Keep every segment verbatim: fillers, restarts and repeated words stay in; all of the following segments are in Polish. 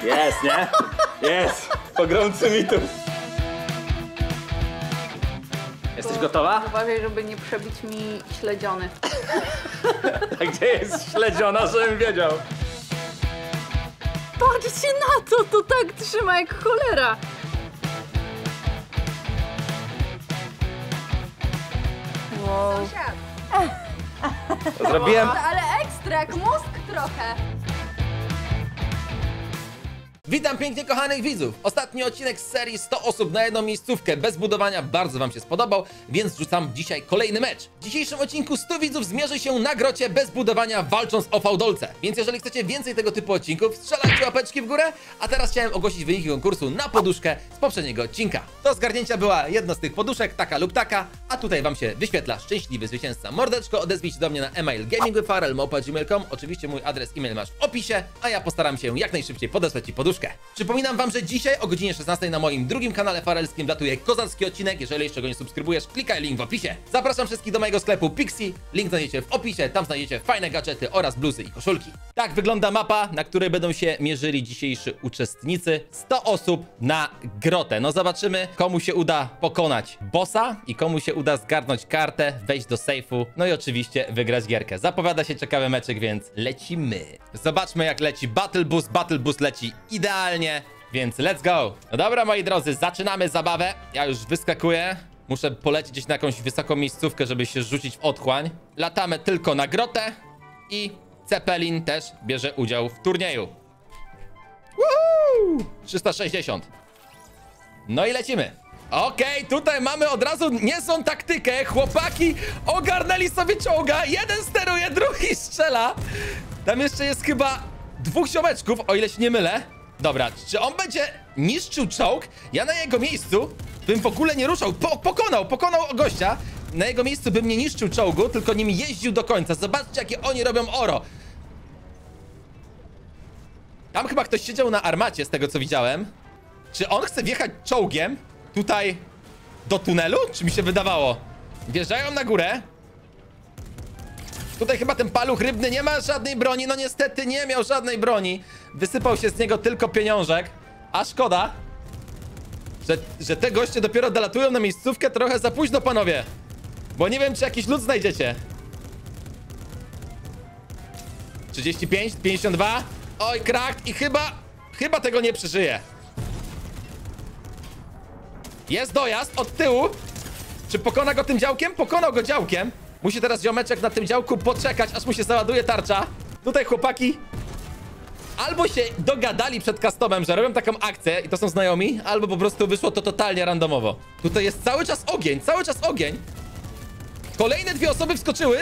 Jest, nie? Jest! Pogromcy mitów. Jesteś gotowa? Uważaj, żeby nie przebić mi śledziony. A gdzie jest śledziona, żebym wiedział? Patrzcie na to, to tak trzyma jak cholera. Wow. Zrobiłem... Ale ekstra, jak mózg trochę. Witam pięknie kochanych widzów! Ostatni odcinek z serii sto osób na jedną miejscówkę bez budowania bardzo wam się spodobał, więc rzucam dzisiaj kolejny mecz. W dzisiejszym odcinku sto widzów zmierzy się na grocie bez budowania, walcząc o fałdolce. Więc jeżeli chcecie więcej tego typu odcinków, strzelajcie łapeczki w górę, a teraz chciałem ogłosić wyniki konkursu na poduszkę z poprzedniego odcinka. Do zgarnięcia była jedna z tych poduszek, taka lub taka, a tutaj wam się wyświetla szczęśliwy zwycięzca. Mordeczko, odezwij się do mnie na e-mail gamingwithfarel małpa gmail kropka com. Oczywiście mój adres e-mail masz w opisie, a ja postaram się jak najszybciej podesłać ci poduszkę. Przypominam wam, że dzisiaj o godzinie szesnastej na moim drugim kanale farelskim latuje kozacki odcinek. Jeżeli jeszcze go nie subskrybujesz, klikaj link w opisie. Zapraszam wszystkich do mojego sklepu Pixie. Link znajdziecie w opisie, tam znajdziecie fajne gadżety oraz bluzy i koszulki. Tak wygląda mapa, na której będą się mierzyli dzisiejsi uczestnicy. sto osób na grotę. No zobaczymy, komu się uda pokonać bossa i komu się uda zgarnąć kartę, wejść do sejfu, no i oczywiście wygrać gierkę. Zapowiada się ciekawy meczek, więc lecimy. Zobaczmy jak leci Battle Bus. Battle Bus leci idealnie, więc let's go. No dobra moi drodzy, zaczynamy zabawę. Ja już wyskakuję. Muszę polecieć gdzieś na jakąś wysoką miejscówkę, żeby się rzucić w otchłań. Latamy tylko na grotę i Cepelin też bierze udział w turnieju. Woohoo! trzysta sześćdziesiąt. No i lecimy. Okej, okay, tutaj mamy od razu niezłą taktykę. Chłopaki ogarnęli sobie czołga. Jeden steruje, drugi strzela. Tam jeszcze jest chyba dwóch ziomeczków, o ile się nie mylę. Dobra, czy on będzie niszczył czołg? Ja na jego miejscu bym w ogóle nie ruszał. Po pokonał, pokonał gościa. Na jego miejscu bym nie niszczył czołgu, tylko nim jeździł do końca. Zobaczcie, jakie oni robią oro. Tam chyba ktoś siedział na armacie, z tego co widziałem. Czy on chce wjechać czołgiem tutaj do tunelu? Czy mi się wydawało? Wjeżdżają na górę. Tutaj chyba ten paluch rybny nie ma żadnej broni. No niestety nie miał żadnej broni. Wysypał się z niego tylko pieniążek. A szkoda, że, że te goście dopiero dolatują na miejscówkę trochę za późno, panowie. Bo nie wiem, czy jakiś lód znajdziecie. trzydzieści pięć, pięćdziesiąt dwa. Oj, krakt i chyba, chyba tego nie przeżyje. Jest dojazd od tyłu. Czy pokona go tym działkiem? Pokonał go działkiem. Musi teraz ziomeczek na tym działku poczekać, aż mu się załaduje tarcza. Tutaj chłopaki albo się dogadali przed customem, że robią taką akcję i to są znajomi, albo po prostu wyszło to totalnie randomowo. Tutaj jest cały czas ogień, cały czas ogień. Kolejne dwie osoby wskoczyły.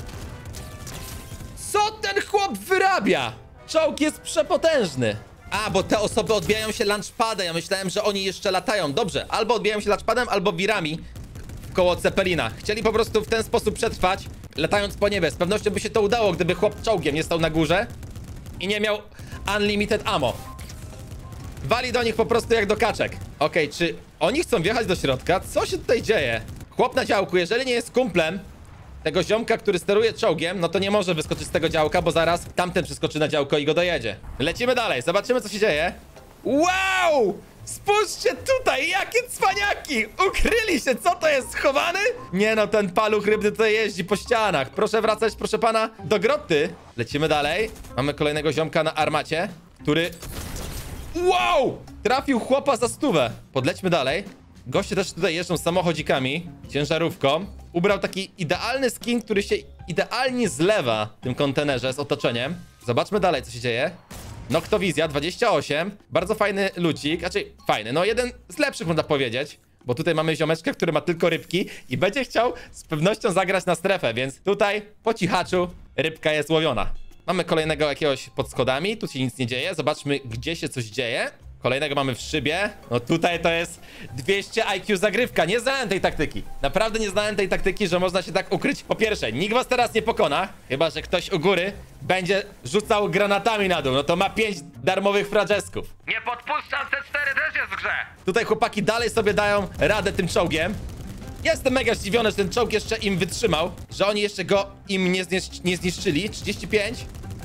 Co ten chłop wyrabia? Czołg jest przepotężny. A, bo te osoby odbijają się launchpadem. Ja myślałem, że oni jeszcze latają. Dobrze, albo odbijają się launchpadem, albo wirami koło Cepelina. Chcieli po prostu w ten sposób przetrwać, latając po niebie. Z pewnością by się to udało, gdyby chłop czołgiem nie stał na górze i nie miał unlimited ammo. Wali do nich po prostu jak do kaczek. Okej, okay, czy oni chcą wjechać do środka? Co się tutaj dzieje? Chłop na działku, jeżeli nie jest kumplem tego ziomka, który steruje czołgiem, no to nie może wyskoczyć z tego działka, bo zaraz tamten przeskoczy na działko i go dojedzie. Lecimy dalej, zobaczymy co się dzieje. Wow! Spójrzcie tutaj, jakie cwaniaki! Ukryli się, co to jest, schowany? Nie no, ten paluch rybny tutaj jeździ po ścianach. Proszę wracać, proszę pana, do groty. Lecimy dalej. Mamy kolejnego ziomka na armacie, który... Wow! Trafił chłopa za stówę. Podlećmy dalej. Goście też tutaj jeżdżą samochodzikami, ciężarówką. Ubrał taki idealny skin, który się idealnie zlewa w tym kontenerze z otoczeniem. Zobaczmy dalej, co się dzieje. Noktowizja dwadzieścia osiem. Bardzo fajny lucik. Znaczy, fajny. No, jeden z lepszych, można powiedzieć. Bo tutaj mamy ziomeczkę, który ma tylko rybki i będzie chciał z pewnością zagrać na strefę, więc tutaj po cichaczu rybka jest łowiona. Mamy kolejnego jakiegoś pod schodami. Tu się nic nie dzieje. Zobaczmy, gdzie się coś dzieje. Kolejnego mamy w szybie. No tutaj to jest dwieście I Q zagrywka. Nie znałem tej taktyki. Naprawdę nie znałem tej taktyki, że można się tak ukryć. Po pierwsze, nikt was teraz nie pokona. Chyba że ktoś u góry będzie rzucał granatami na dół. No to ma pięć darmowych fragesków. Nie podpuszczam, C cztery też jest w grze. Tutaj chłopaki dalej sobie dają radę tym czołgiem. Jestem mega zdziwiony, że ten czołg jeszcze im wytrzymał. Że oni jeszcze go im nie, zniszcz nie zniszczyli. trzydzieści pięć.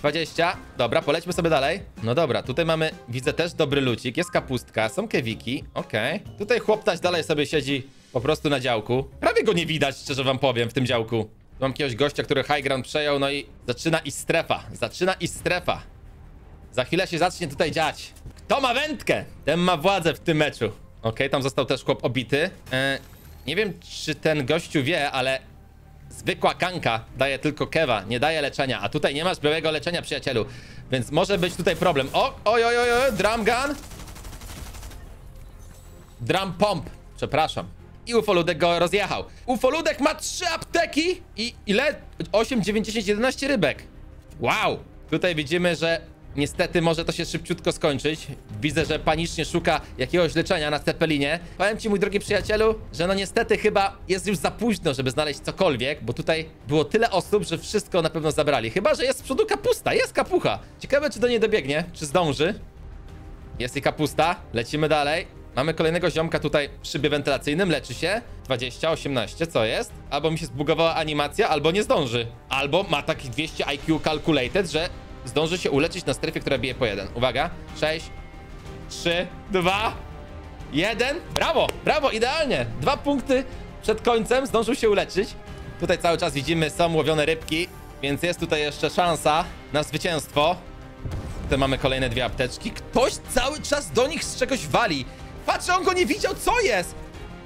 dwadzieścia. Dobra, polećmy sobie dalej. No dobra, tutaj mamy, widzę też dobry lucik. Jest kapustka, są kewiki. Okej. Okay. Tutaj chłoptaś dalej sobie siedzi po prostu na działku. Prawie go nie widać, szczerze wam powiem, w tym działku. Mam jakiegoś gościa, który high ground przejął, no i zaczyna iść strefa. Zaczyna iść strefa. Za chwilę się zacznie tutaj dziać. Kto ma wędkę? Ten ma władzę w tym meczu. Okej, okay, tam został też chłop obity. Eee, nie wiem, czy ten gościu wie, ale zwykła kanka daje tylko kewa, nie daje leczenia. A tutaj nie masz białego leczenia, przyjacielu. Więc może być tutaj problem. O, oj, oj, oj, oj, drum gun. Drum pump, przepraszam. I ufoludek go rozjechał. Ufoludek ma trzy apteki i ile? osiem, dziewięć, dziesięć, jedenaście rybek. Wow. Tutaj widzimy, że niestety może to się szybciutko skończyć. Widzę, że panicznie szuka jakiegoś leczenia na Cepelinie. Powiem ci, mój drogi przyjacielu, że no niestety chyba jest już za późno, żeby znaleźć cokolwiek, bo tutaj było tyle osób, że wszystko na pewno zabrali. Chyba że jest z przodu kapusta, jest kapucha. Ciekawe, czy do niej dobiegnie, czy zdąży. Jest i kapusta, lecimy dalej. Mamy kolejnego ziomka tutaj w szybie wentylacyjnym, leczy się. dwadzieścia, osiemnaście, co jest? Albo mi się zbugowała animacja, albo nie zdąży. Albo ma taki dwieście I Q calculated, że zdąży się uleczyć na strefie, która bije po jeden. Uwaga, sześć, trzy, dwa, jeden. Brawo, brawo, idealnie. Dwa punkty przed końcem, zdążył się uleczyć. Tutaj cały czas widzimy, są łowione rybki, więc jest tutaj jeszcze szansa na zwycięstwo. Tutaj mamy kolejne dwie apteczki. Ktoś cały czas do nich z czegoś wali. Patrz, on go nie widział, co jest?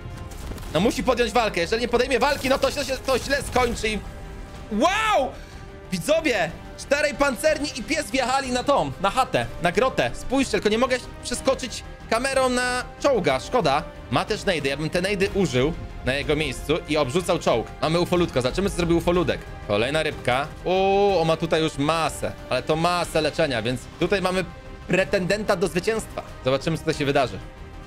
No musi podjąć walkę. Jeżeli nie podejmie walki, no to się to źle skończy. I... Wow! Widzowie! Czterej pancerni i pies wjechali na tą, na chatę, na grotę. Spójrzcie, tylko nie mogę przeskoczyć kamerą na czołga. Szkoda. Ma też nejdy. Ja bym te nejdy użył na jego miejscu i obrzucał czołg. Mamy ufoludka. Zobaczymy, co zrobił ufoludek. Kolejna rybka. Uuu, on ma tutaj już masę. Ale to masę leczenia, więc tutaj mamy pretendenta do zwycięstwa. Zobaczymy, co tutaj się wydarzy.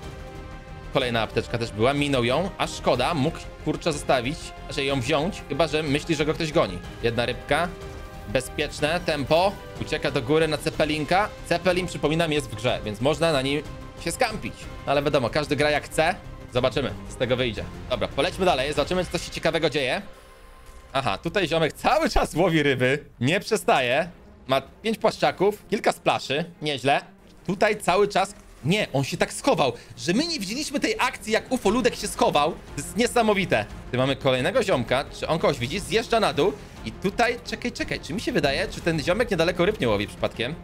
Kolejna apteczka też była, minął ją, a szkoda, mógł kurczę zostawić, że ją wziąć, chyba że myśli, że go ktoś goni. Jedna rybka, bezpieczne tempo, ucieka do góry na Cepelinka. Cepelin, przypominam, jest w grze, więc można na nim się skampić. Ale wiadomo, każdy gra jak chce. Zobaczymy, z tego wyjdzie. Dobra, polećmy dalej, zobaczymy, co się ciekawego dzieje. Aha, tutaj ziomek cały czas łowi ryby, nie przestaje. Ma pięć płaszczaków, kilka splaszy, nieźle. Tutaj cały czas... Nie, on się tak schował, że my nie widzieliśmy tej akcji, jak ufoludek się schował. To jest niesamowite. Tu mamy kolejnego ziomka, czy on kogoś widzi, zjeżdża na dół i tutaj, czekaj, czekaj, czy mi się wydaje, czy ten ziomek niedaleko ryb nie łowi przypadkiem?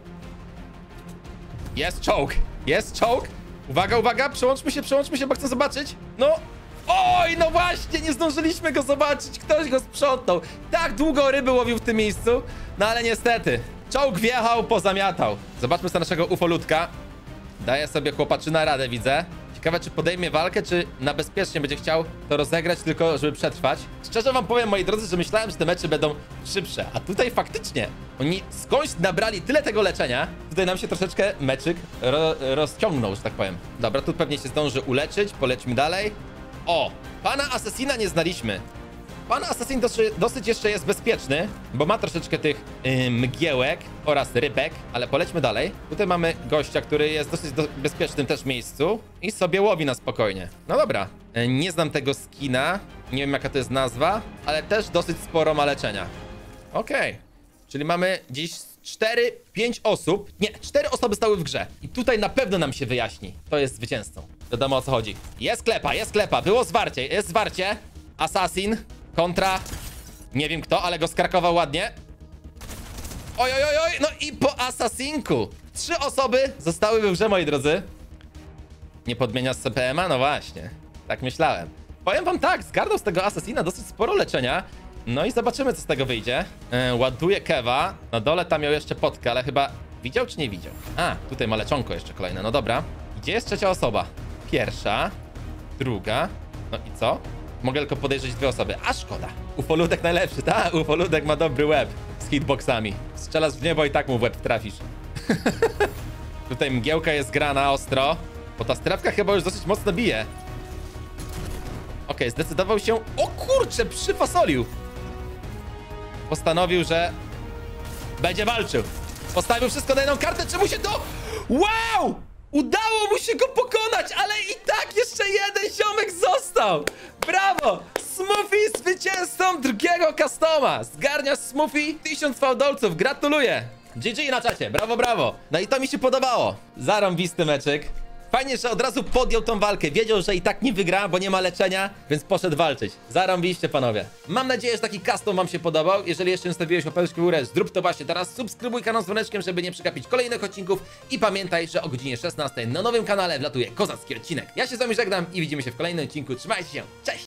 Jest czołg, jest czołg. Uwaga, uwaga, przełączmy się, przełączmy się, bo chcę zobaczyć. No, oj, no właśnie, nie zdążyliśmy go zobaczyć, ktoś go sprzątnął. Tak długo ryby łowił w tym miejscu, no ale niestety, czołg wjechał, pozamiatał. Zobaczmy sobie naszego ufoludka. Daje sobie chłopaczyna radę, widzę. Ciekawe, czy podejmie walkę, czy na bezpiecznie będzie chciał to rozegrać, tylko żeby przetrwać. Szczerze wam powiem, moi drodzy, że myślałem, że te mecze będą szybsze. A tutaj faktycznie oni skądś nabrali tyle tego leczenia. Tutaj nam się troszeczkę meczyk ro rozciągnął, że tak powiem. Dobra, tu pewnie się zdąży uleczyć. Polećmy dalej. O, pana Assassina nie znaliśmy. Pan Assassin dosyć, dosyć jeszcze jest bezpieczny, bo ma troszeczkę tych yy, mgiełek oraz rybek, ale polećmy dalej. Tutaj mamy gościa, który jest dosyć do bezpiecznym też miejscu i sobie łowi na spokojnie. No dobra, yy, nie znam tego skina, nie wiem jaka to jest nazwa, ale też dosyć sporo ma leczenia. Okej, okay. Czyli mamy gdzieś cztery, pięć osób, nie, cztery osoby stały w grze. I tutaj na pewno nam się wyjaśni, kto jest zwycięzcą. Wiadomo o co chodzi. Jest klepa, jest klepa, było zwarcie, jest zwarcie. Assassin kontra... Nie wiem kto, ale go skrakował ładnie. Oj, oj, oj, oj, no i po Assasinku. Trzy osoby zostały w grze, moi drodzy. Nie podmienia z C P M a? No właśnie, tak myślałem. Powiem wam tak, zgarnął z tego Assassina dosyć sporo leczenia. No i zobaczymy, co z tego wyjdzie. Yy, ładuje kewa. Na dole tam miał jeszcze potkę, ale chyba widział czy nie widział? A, tutaj ma leczonko jeszcze kolejne, no dobra. Gdzie jest trzecia osoba? Pierwsza, druga, no i co? Mogę tylko podejrzeć dwie osoby, a szkoda. Ufoludek najlepszy, tak? Ufoludek ma dobry łeb z hitboxami. Strzelasz w niebo i tak mu w łeb trafisz. Tutaj mgiełka jest grana ostro, bo ta strefka chyba już dosyć mocno bije. Okej, okay, zdecydował się... O kurczę, przyfasolił. Postanowił, że będzie walczył. Postawił wszystko na jedną kartę, czemu się to... Wow! Udało mu się go pokonać, ale i tak jeszcze jeden ziomek został. Brawo! Smoothie zwycięzcą drugiego customa. Zgarniasz Smoothie tysiąc fałdolców. Gratuluję. G G na czacie, brawo, brawo. No i to mi się podobało. Zarąbisty meczek. Fajnie, że od razu podjął tą walkę. Wiedział, że i tak nie wygra, bo nie ma leczenia, więc poszedł walczyć. Zarąbiście, panowie. Mam nadzieję, że taki custom wam się podobał. Jeżeli jeszcze nie stawiłeś łapeczki w górę, zrób to właśnie teraz. Subskrybuj kanał z dzwoneczkiem, żeby nie przegapić kolejnych odcinków. I pamiętaj, że o godzinie szesnastej na nowym kanale wlatuje kozacki odcinek. Ja się z wami żegnam i widzimy się w kolejnym odcinku. Trzymajcie się, cześć!